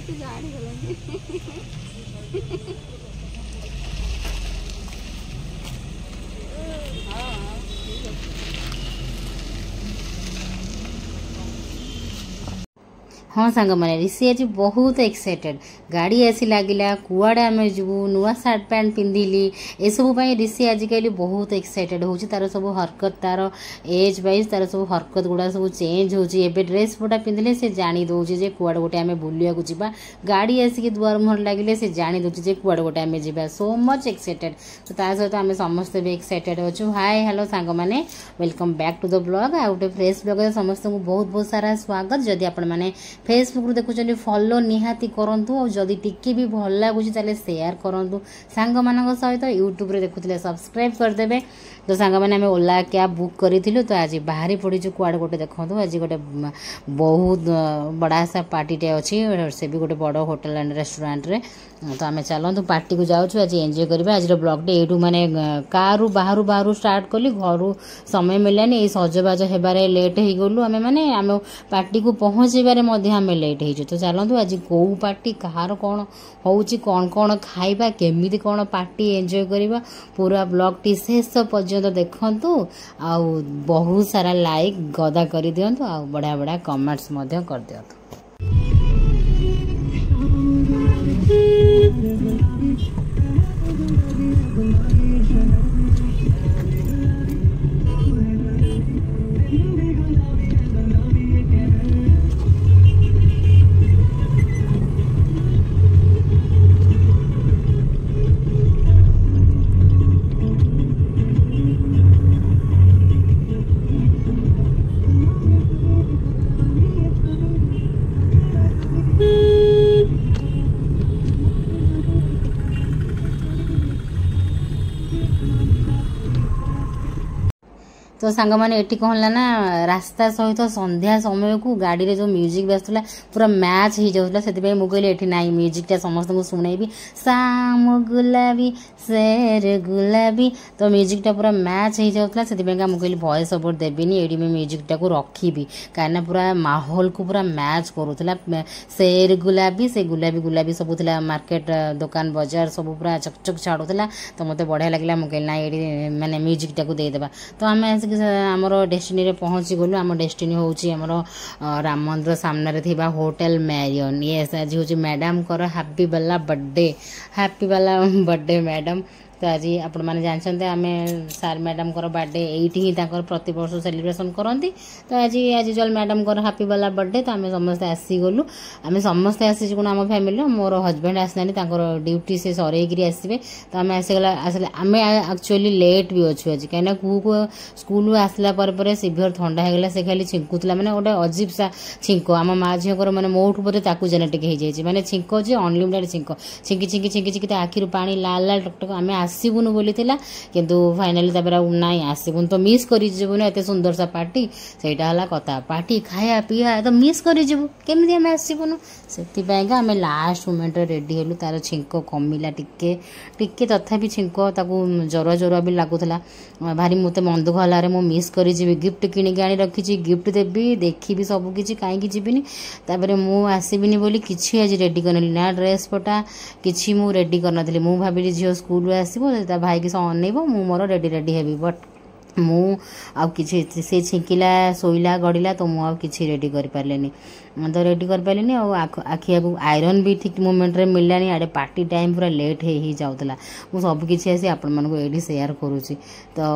जानी गलनी हाँ सांग मैंने ऋषि आज बहुत एक्साइटेड गाड़ी आसी लगिला कुआड़े आम जीवु नुआ सार्ट पैंट पिंधिली ए सब ऋषि आजिकल बहुत एक्साइटेड हो तार सब हरकत तार एज वाइज तार सब हरकत गुड़ा सब चेंज होची एबे ड्रेस पटा पिंधिले से जानी दउची जे कुआड़े गोटे आम बुलिया को जीवा गाड़ी आसिक दुआर मुहर लगिले से जानी दउची जे कुआड़े गोटे आम जीवा सो मच एक्साइटेड तो ता सहित आम समस्ते भी एक्साइटेड अच्छु हाय हेलो सांग मैंने welcome back to the vlog आ गोटे फ्रेश ब्लॉग समस्त को बहुत बहुत सारा स्वागत जदि आपण मैंने फेसबुक रू देखुं फॉलो निहाती करूँ और जदि टिके भी भल लगुच शेयर करूँ सांग मान सहित यूट्यूब रे देखुले सब्सक्राइब करदे तो सांग मैंने आम ओला कैब बुक करूँ तो आज बाहरी पड़ीचु कुआड़े गोटे देखो आज गोटे बहुत बड़ा सा पार्टीटे अच्छी से भी गोटे बड़ होटल एंड रेस्टोरेंट रे तो आम चलतु पार्टी को जाऊँ आज एंजॉय करवा आज ब्लॉगटे यू मैंने कार बाहर बाहर स्टार्ट कली घर समय मिलानी ये सजबाज होबारे लेट हो गलु आम मैंने आम पार्टी को पहुँचारे आम लेट हो तो चलतु आज कौ पार्टी कहार कौन होची कौन कौन खाइबा केमिति कौन पार्टी एंजॉय करवा पूरा ब्लॉग टी शेष पर्यंत देखंतु आ बहुत सारा लाइक गदा कर दियंतु आ बढ़िया बढ़िया कमेंट्स मध्य कर दियंतु। तो सांग मैंने एटी कहला ना रास्ता सहित संध्या समय को गाड़ी रे जो म्यूजिक बाजुला पूरा मैच हो जाऊला से मुझे एटी ना म्यूजिकटा समस्त को शुणेबी साम गुलाबी शेर गुलाबी तो म्यूजिकटा पूरा मैच हो जाऊला से मुझे वॉइस ओवर देविनी ये म्यूजिकटा को रखी कहीं पूरा माहौल को पूरा मैच करूला शेर गुलाबी से गुलाबी गुलाबी सब था मार्केट दुकान बाजार सब पूरा चकचक छाड़ूला तो मत बढ़िया लगे मुझे ना ये मानने म्यूजिकटा को देदेबा तो आम आमर डेस्टिनी रे पहुँची गलु आम डेस्टिनी होची आमर राम मंदिर सामने थिबा होटल मैरियन ये आज हूँ मैडम कर हैप्पी वाला बर्थडे मैडम तो आज आपण मैंने जानते आम सार मैडम बर्थडे ये ही प्रति वर्ष सेलिब्रेशन करती तो आज आज जल मैडम हैप्पी वाला बर्थडे तो आम समस्ते आसीगलु आम समस्ते आसी कौन आम फैमिली मोर हजबैंड आसना ड्यूटी से सरईकरी आसवे तो आम आसगला आसले आम एक्चुअली लेट भी अच्छु आज कहीं कू स्कूल आसला पर सीवियर ठंडा होगला से खाली छिंकुला मैंने गोटे अजीब सा छिंक आम माँ झीर मैंने मोठू बोधे जेनेटिक हो मैंने छिंक जे अनलिमिटेड छिंक छिंकी छिंकी छिंकी छिंकी आखिर पानी लाल लाल टकटक आम आसबुनु बोली किंतु फाइनाली ना आसबुन तो मिस करजीवन एत सुंदर सा पार्टी से कथा पार्टी खाया पीया तो मिस करजीवु केमी आम आसबुनु से आम लास्ट मोमेंट रेडी हेलु तार छिंक कमिला टिके टिके तथापि छिंक जरुआ जरुआ भी लगुला भारी मत मन दुख है मु मिस कर गिफ्ट किणिक आनी रखी गिफ्ट देवी देखी सबकि कहीं जीविनी तापर मु आसबिनी बोली किसी आज रेडी करनी ना ड्रेस पटा किसी मु रेडी करनी मु भाविली झील स्कूल आसो भाई की अनइब मु मोर रेडी रेडी हेबी बट मु आउ किसी से छिंकिला शोला गड़िला तो मु किसी रेडी कर पारे तो रेडी कर पारे आखि आगु आयरन भी ठीक मोमेंट रे मिललानी आड़े पार्टी टाइम पूरा लेट ही जाऊला मु सब किसी आसी आपण मानक ये शेयर करुँची तो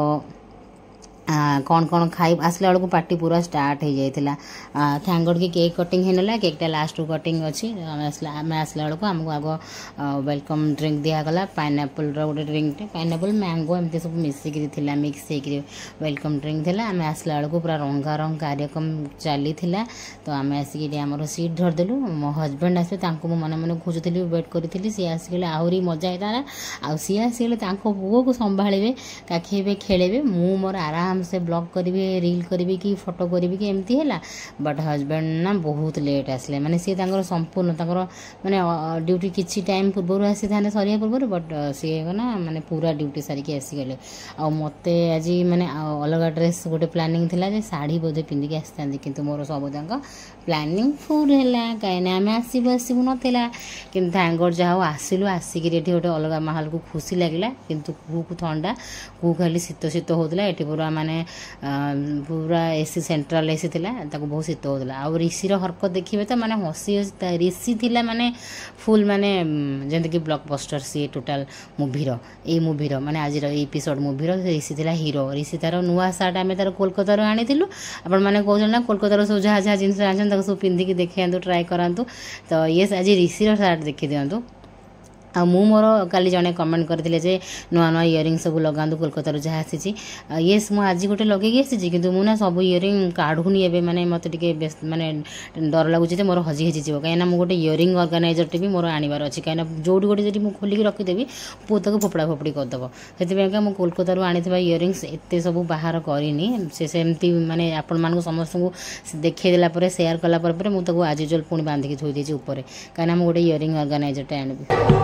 कौन कौन खाई आसला बेलू पार्टी पूरा स्टार्ट हो जाता थैंक गॉड कि केक कटिंग होना केकटा लास्ट कटिंग अच्छी आम आसला बेलू आमको आग वेलकम ड्रिंक दिगला पाइनएप्पल गोटे ड्रिंक पाइनएप्पल मैंगो एमती सब मिसिकी मिक्स हो वेलकम ड्रिंक थी आम आसला बेलू पूरा रंगारंग कार्यक्रम चली तो आम आसिक आम सीट धरदेलु मो हजबैंड आसे मन मन खोजुली वेट करी सी आसिक आहरी मजा होता आ सी आसिक पुओ को संभाड़े काखेबे खेलेबे मु मोर आराम आराम से ब्लॉग करी रील करी कि फोटो करी कि एमती है बट हजबैंड ना बहुत लेट आसले माने सी संपूर्ण माने ड्यूटी किसी टाइम पूर्व आसी था सरिया पूर्व बट सी ना माने पूरा ड्यूटी सारिकी आसीगले आ मत आज माने अलग ड्रेस गोटे प्लानिंग थिला जे साड़ी बोधे पिंधिकी आसता किंतु मोर सबुदाक प्लानिंग फुल है कहीं आम आसबू आसबू नाला कि थैंक गॉड जहाँ आसिलु आसिक गोटे अलग माहौल को खुशी लगे किंतु कू को ठंडा कू खाली शीत शीत होता ये पूरा माने पूरा एसी सेंट्रल एसी थिला ताको बहुत शीत होता आ ऋषिर हरकत देखिए तो माने हसी हसी ऋषि थिला माने फुल माने जंत कि ब्लॉकबस्टर सी टोटाल मूवीर माने आज एपिसोड मूवीर ऋषि थिला हीरो ऋषि तार नुआ सार्ट आम तार कोलकाता आनी आपण मैंने कहते ना कोलकाता सब जहाँ जहाँ जिन आन सब पिंधिकी देखिए ट्राए करातु तो ये आज ऋषिर सार्ट देखी दिंतु आ मु मोर काली जने कमेंट करथिले जे नुआ नुआ इयरिंग सब लगांदु कोलकाता जहाँ आसी येस मु आज गोटे लगे आसी कि मुझे सब इयरिंग काढ़ुनी एबे माने मते टिके माने डर लगुच मोर हजी हजी जीव कहीं मु गोटे इयरिंग ऑर्गेनाइजर टे भी मोर आनिबार अछि कहीं जोड़ी गोटे जदि मु खोलिक रखिदेवी पु तक फोपड़ा फोपड़ी करदेव से मु कोलकाता आनी इयरिंग्स एत सब बाहर करनी सेमती माने आपण मानक समस्त को देखला सेयार कलापर मुझे आज यूजुअल पुणी बांधिकी थोई देछि ऊपर कहीं मु गोटे इयरिंग ऑर्गेनाइजर टे आनिबी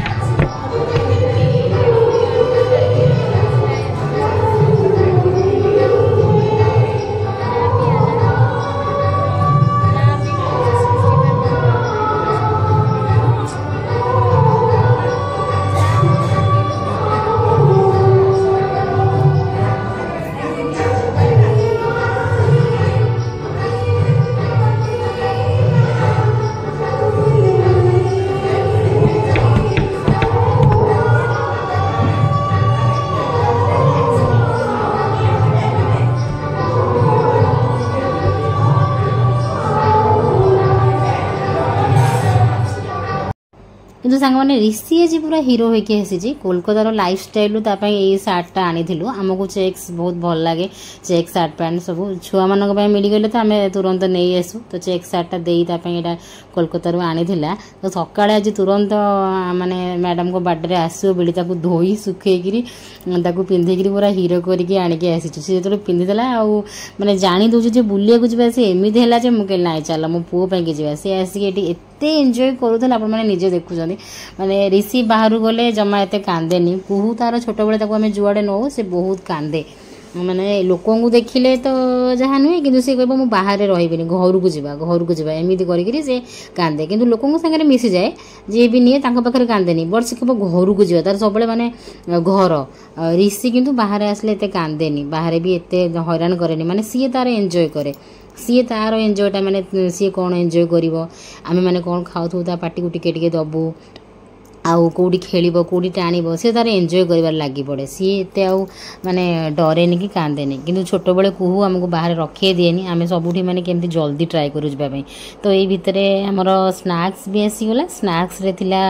किंतु सांग मैंने ऋषि आज पूरा हीरो होके आसी कोलकातार लाइफ स्टाइल ये सार्टा आनी आमको चेक्स बहुत भल लगे चेक सार्ट पैंट सब छुआ मान मिलगले तो आम तुरंत नहीं आसू तो चेक सार्टा यहाँ कोलकाता आनी तो सका आज तुरंत माने मैडम को बर्थडे आसो बेली धोई सुखेकरी पिंधिकी पूरा हीरो करके आणिकी आसी जो पिंधिदेला आउ माने जानी दूसरी बुलिया जा सी एमती है मुझे ना चल मो पुओं जा सी आसिक एते एंजॉय करूला आप निजे देखुं माने ऋषि बाहर गले जमा एते कांदेनी कुहू तार छोट बेले आम जुआड़े नौ से बहुत कांदे माने लोक देखिले तो जहाँ नुहे कि सी कह बाहर रही घर को जा एमती कर कांदे कि लोक सागर मिसी जाए जी भी निए पाखे कांदेनी बट सी कह घर को जा तार सब माने घर ऋषि किंतु बाहर आसले एते कांदेनी बाहर भी एते हैरान करे माने सी तार एंजॉय करे सी तार एंजॉयटा माने सी कौन एंजॉय कर आम मैंने कौन खाऊ पार्टी को टिके दबू आउ कौटी खेल कौटी टाण सी तार एंजॉय कर लगी पड़े सी एत माने डरेनि कि कांदेनि किंतु छोट बेले कुहू आमको बाहर रखे दिएनि आम सबुठी माने केमती जल्दी ट्राए करू जावाई तो ये भितर आमर स्नैक्स भी आसीगला स्नैक्स रे थिला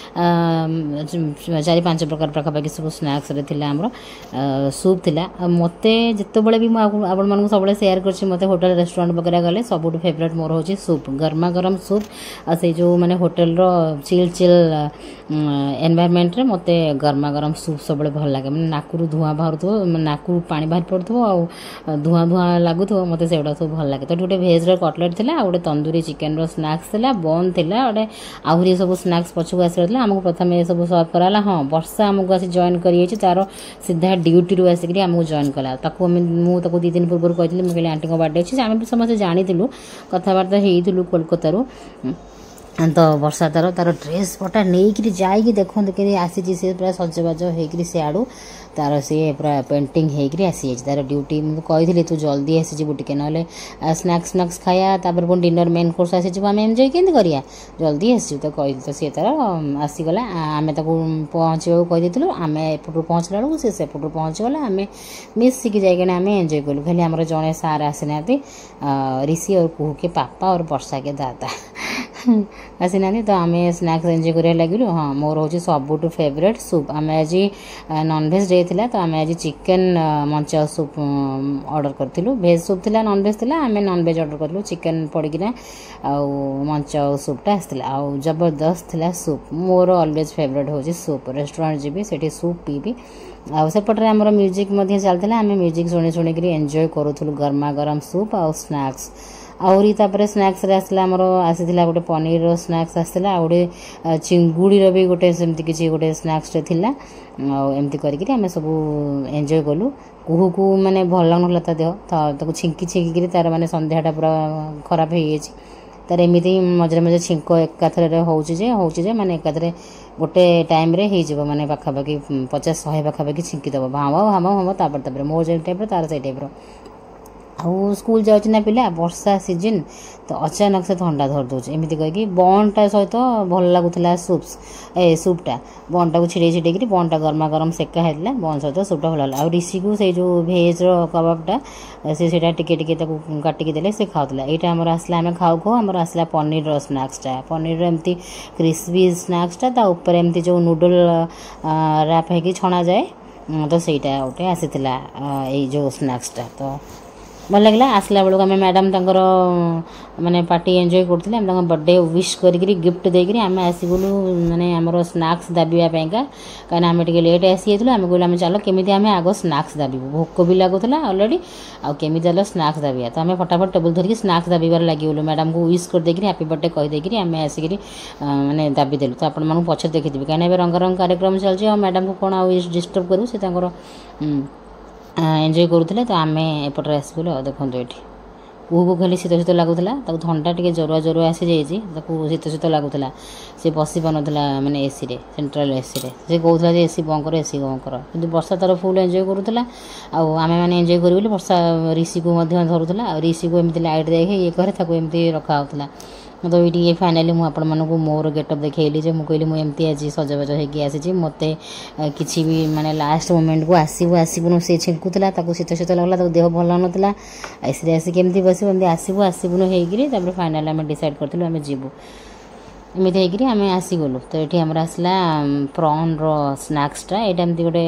4-5 प्रकार पाखापाखि सब स्नैक्स रे थिला आमर सूप थिला मते जितेबाला भी आपण मानक सब सेयार कर मते होटल रेस्टोरेंट वगैरह गले सबुठ फेवरेट मोर होची सूप गर्मा गरम सूप आ से जो माने होटल रो चिल चिल एनवायरमेंट रे मते गर्मा गरम सूप सब भल लगे मैंने नाकू धुआं बाहर थो नाकू पानी बाहर पड़ो आ धुआं धुआं लगुथ मत से सब भल लगे तो गोटे भेज कटलेट थी गोटे तंदूरी चिकेन रो स्नैक्स थी बन थी गोटे आहरी सब स्नैक्स पछक आसला आमको प्रथम ये सब सर्व कराला हाँ वर्षा आमको आसी जॉइन कर तार सीधा ड्यूटी रू आसिक आमको जॉइन कला मुझे 2 दिन पूर्व कही मुझे आंटी बर्थडे अच्छे आम भी समस्त जानी कथबार्ता होलु कोलकाता तो वर्षा तार तार ड्रेस पटा नहीं जाइए देखते कि आसी सी पूरा सजबाज होकर सियाड़ू तार सी पूरा पेंटिंग होकर आसी तार ड्यूटी मुझे कही तू जल्दी आसीजु टे ना स्नैक्स स्नैक्स खाया तापर पुणी डिनर मेन कोर्स आसीजु आम एंजॉय केमती करिया जल्दी आसीजु तो कही तो सी तार आसीगला आम पहुँचा कही आम एपटू पहुँचला बेलू सी सेपटू पहुँचीगला आम मिसिकी जाइए आम एंजॉय कलु खाली आमर जड़े सार आसीना ऋषि और कुहू के पापा और वर्षा के दादा आसीना तो आम स्नैक्स एंजॉय कर लगे हाँ मोर हूँ सबुठ फेवरेट सूप आम आज नॉनभेज डे थिला तो आम आज चिकेन मंचा सूप ऑर्डर करूँ भेज सूप थिला नॉनभेज थिला आम नॉनभेज ऑर्डर करूँ चिकेन पड़किना आउ मंचा सूपटा आसला आउ जबरदस्त थिला सूप मोर ऑलवेज फेवरेट हूँ सूप रेस्टोरेंट जी से सूप पीबी आउ सेपटे आमर म्यूजिक चलता आम म्यूजिक शुणी शुणिक एंजॉय करूँ गरमा गरम सूप आउ स्नैक्स आहरी तापर स्नैक्स आसला आमर आसीला गोटे पनीर स्नैक्स आसला आ गोटे चिंगुड़ी भी गोटे सेमती किसी गोटे स्नैक्स थिला एमती करके आम सब एंजॉय कलु कुहू को माने भल लगुला ता देह ताको छिंकी छिंकी तार माने संध्याटा पूरा खराब हो जाए तार एमती मझे मझे छिंक एकाथर होचे माने एकाथर गोटे टाइम रे हो माने पाखापाखि 50-100 पाखापाखि छिंकीदेव भाव भाव भाव तापर मोर जो टाइप तार से टाइप आउ स्कूल जाऊँ ना पिला वर्षा सीजन तो अचानक से ठंडा धर दूचे एमती कहीकि बंटा सहित भल लगुला सूपटा बंटा को छिड़े छिड़े बंटा गरमा गरम सेका होता बन सहित सूपटा भल लगा ऋषि को से जो भेज कबाबटा से टिके काटिकी देले से खाऊला यहाँ आमर आसला आम खाऊ खाऊ आमर आसला पनीर स्नैक्सटा पनीर एमती क्रिस्पी स्नैक्सटा ऊपर एमती जो नूडल रैप है छणा जाए तो सहीटा गोटे आसीला ये जो स्नैक्सटा तो भल लगे आसला बेलू आम मैडम तंकर माने पार्टी एंजॉय करते आम बर्थडे विश करी गिफ्ट देकर आम आसगलु माने आमर स्नैक्स दाबियापाई कहीं आम टे लेट आसी आम कहलु आम चलो केमी आम आग स्नैक्स दाबिबू भोक भी लगुला अलरेडी आमी चलो स्नैक्स दाबिया तो आम फटाफट टेबल धरिकी स्नैक्स दाबिबार लगिगलु मैडम को विश कर देकर हैप्पी बर्थडे कहीदेक आम आसिक माने दाबिदेलु तो आपण पछे देखिदेवी कहीं रंगारंग कार्यक्रम चलती मैडम को कौन आउ डिस्टर्ब करूँ से एंजॉय करूँ तो आम एपटे आसगलु देखो ये पुह को खाली शीत शीत लगुला थंडा टे जरुआ आसी जाइए शीत शीत लगुला सी बसी पानुला माने एसी रे सेंट्रल एसी रे से कहूला एसी बंद कर एसी बंद कर कि वर्षा तार फुल एंजॉय करूला आम मैंने एंजॉय करी वर्षा ऋषि को धरुला ऋषि को एमती लाइट देखे ये करे एमती रखा होता तो ये फाइनाली मुझे मोर गेटअप देखली जो मुझे मुझे आज सजबाज होगी मत किसी भी माने लास्ट मोमेंट को आसबुन से छिंकुला शीत शीत लगला देह भल नाला ऐसे आसिक एमती बस आसबुन होकर फाइनाल आम डिसाइड करूँ आम जीवु एमती होकर आम आसीगलु तो ये आमर आसला प्रॉन रो स्नैक्सटा यहाँ एमती गोटे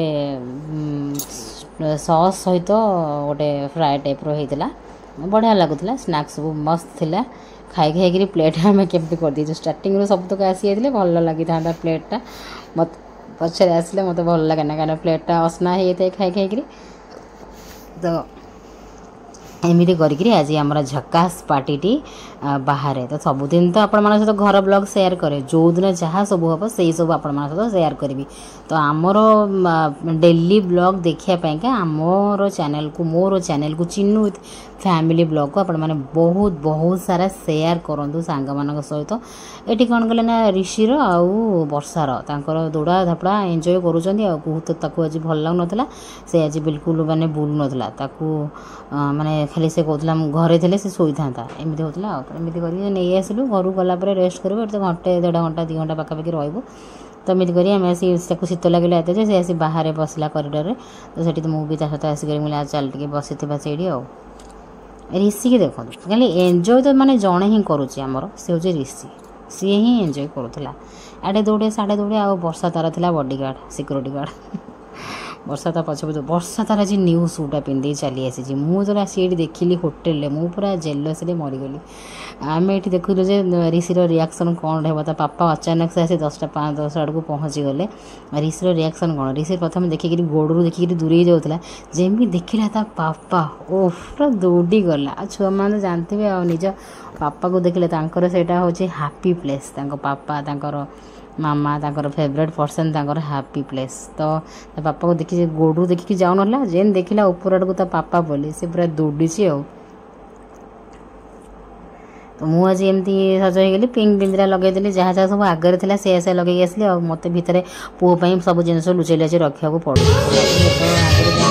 सॉस सहित गोटे फ्राए टाइप होता बढ़िया लगुला स्नैक्स सब मस्त थिला खाई खाई प्लेट आम केमती कर दी स्टार्टिंग सब तक आसी जाते भल लगी था प्लेटा मत पचर आसले मत भल लगे ना कहीं प्लेटा असना हो जाए खाई खाई तो एमती करी आज आम झकास पार्टी बाहर तो सबुदिन तो आपण सहित घर ब्लॉग शेयर करे जो दिन जहाँ सब हम से सब आपण सहित शेयर करी तो आमर डेली ब्लॉग देखापी आमर चैनल को मोर चैनल को चिन्नु विथ फैमिली ब्लॉग को आपण मैंने बहुत बहुत सारा शेयर करूँ सांग मान सहित ये कौन कले ना ऋषिर आउ वर्षार तांकर दौड़ा धापड़ा एंजॉय करूँ तो आज भल लगुला से आज बिल्कुल माने बुल नाला माने खाली से कहला घरे थे से शोई था एमती होता एमती कर नहीं आसलु घर गलापर रेस्ट करूँ तो घंटे 1.5 घंटा 2 घंटा पाखापाखि रही तो एमती करी आम शीत लगे एत से आसी बाहर बसला करिडर तो सेठी तो मुझे सहित आसिक मुझे चल टे बसी से ऋषि के देखो खाली एंजॉय तो माने जड़े ही करुच्ची आमर सी हूँ ऋषि सी ही एंजॉय करूला आड़े दौड़े साढ़े दौड़े आ वर्षा तार था बॉडीगार्ड सिक्योरिटी गार्ड वर्षा तार पछ वर्षा तार आज न्यू सूटा पिंधि चली आसी मुझे आसी देखिली होटेल मु पूरा जेलस मरीगली आम ये देखुलु ऋषिर रिएक्शन कौन रहा ता पापा अचानक से आसी 10:05-10 आड़ पहुँची गले ऋषिर रिएक्शन कौन ऋषि प्रथम देखिक गोड़ू देखिक दूरे जाऊला जमी देखला ता पापा ओ पूरा दौड़ी गला छुआ मैंने जानते हैं निज पापा को देखले सेटा हूँ हैप्पी प्लेस पापा मामा तांकर फेवरेट पर्सन तांकर हैप्पी प्लेस तो पापा को देखी गोड़ू देखिक जाऊन ना जेन देखला ऊपर आड़ को पापा बोली से पूरा दौड़ी तो मुझे एमती सज होगली पिंक बिंदिरा लगेदेली जहाँ जहाँ सब आगे था से लगे आसली और मत भितर पुओं सब जिन लुचेई लुचेई रखा पड़ो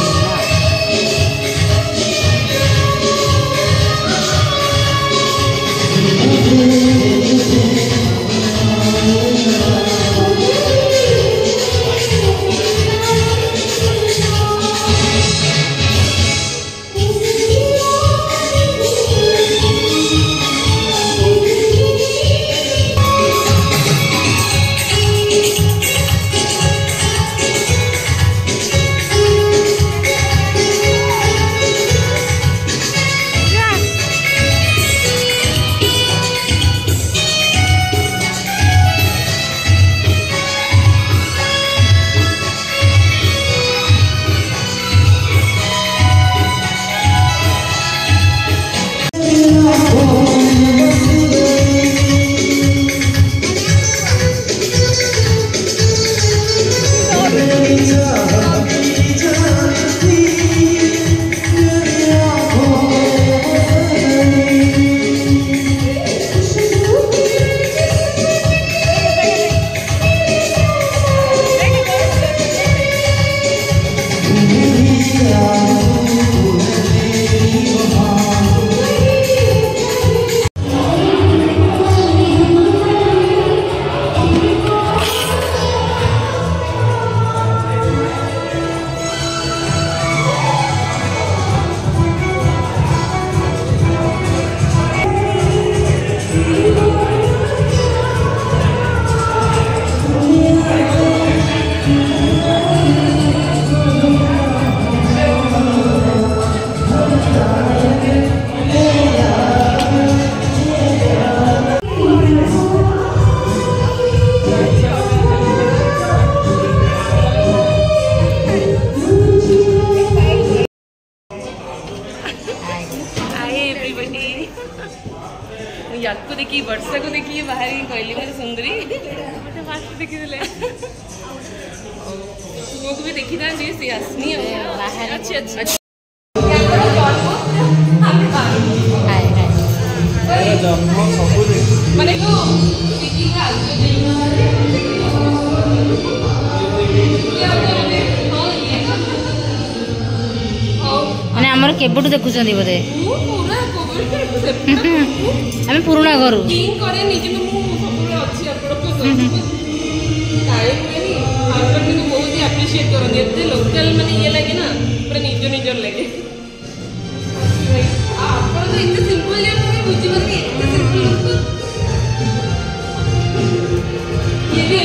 हाय एवरीबॉडी याको देखी वर्षा को देखी बाहर ही कहली मैं सुंदरी मत फास्ट देखी दिले वो को भी देखी था जी से आसनी बाहर अच्छे अच्छे हाय जन्म सब माने को देखी का माने हमर केबुटु देखुछंदी बोधे आम पुराणा घर बहुत ही एप्रिशिएट करते लोकल माने ये लगे ना पूरा निज निजर लगे आप तो इतने सिंपल बुझी ये भी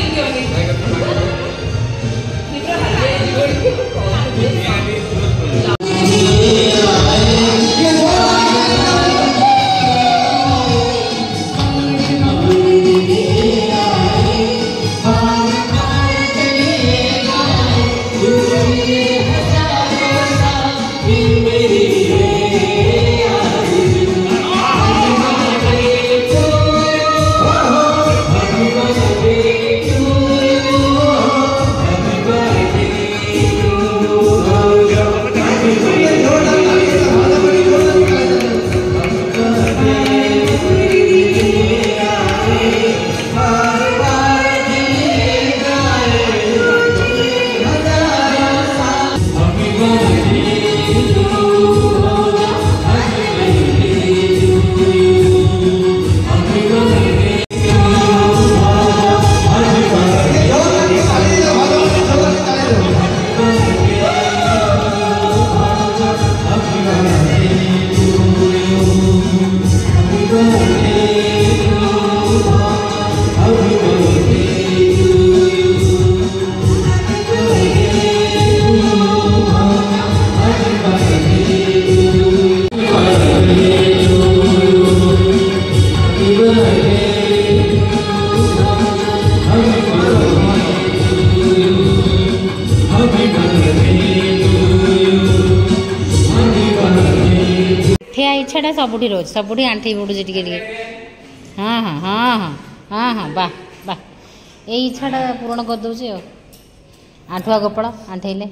इच्छा सबुठी रोज सबुठी आंठी बुड़ूची टे हाँ हाँ हाँ हाँ हाँ हाँ वाह वाह ये इच्छाटा पूरण करदे आंठुआ कपड़ा आंठेले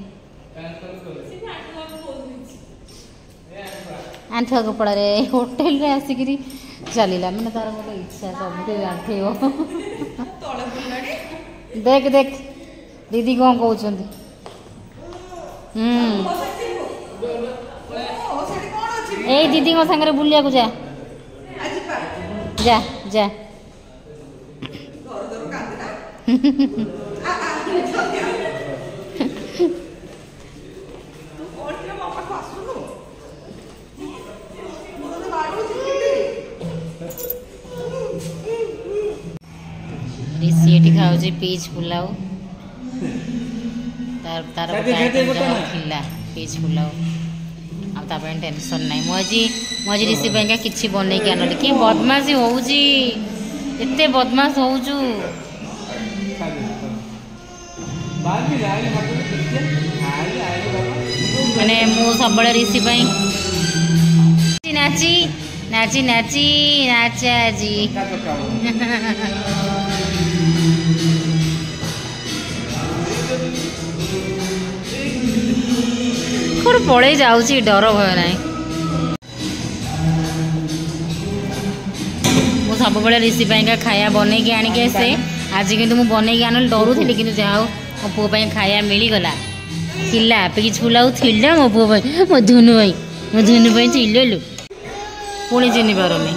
आंठुआ कपड़ा रे होटेल रे आसिक चलला मैंने तार गोटे इच्छा सब आंठेब देख देख दीदी कौन कहते ए दीदी को संगे बुलिया को जा जा जा ऋषि खाऊ पीच पुलाव तार खिला पीच पुलाव आप टेंशन ना मुझे ऋषि किसी बनई के आनी कि बदमाशी होते बदमाश हो मैंने मु सब ऋषि नाची नाची नाची नाचा जी कौन पड़े जाऊँगी डर भय ना मु सब ऋषि खाया बनई के आणिके आसे आज किंतु मु बनई के आनी डरुली कि जहाँ मो पुओ खाया मिलगला खिला पीच पुलाव थिला मो पुओ मो धुनु भाई चिल्लु पुणी चिन्ह पारुनी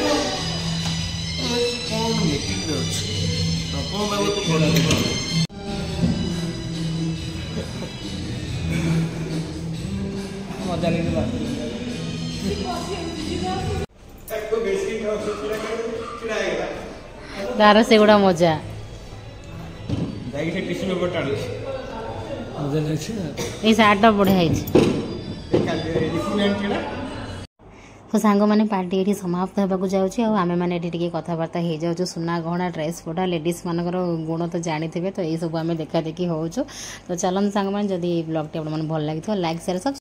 तार से गुड़ा मजा सार्ट बढ़िया तो सांग मैंने पार्टी ये समाप्त होगा जाऊँगी आम मैंने कथबार्ता हो जाऊँ सुना गहना ड्रेस पटा लेडीज मान गुण तो जानी थे तो ये सब आम देखा देखी हो तो चलन सांग मैंने जदि ब्लॉग टी आप भल लगी लाइक शेयर सब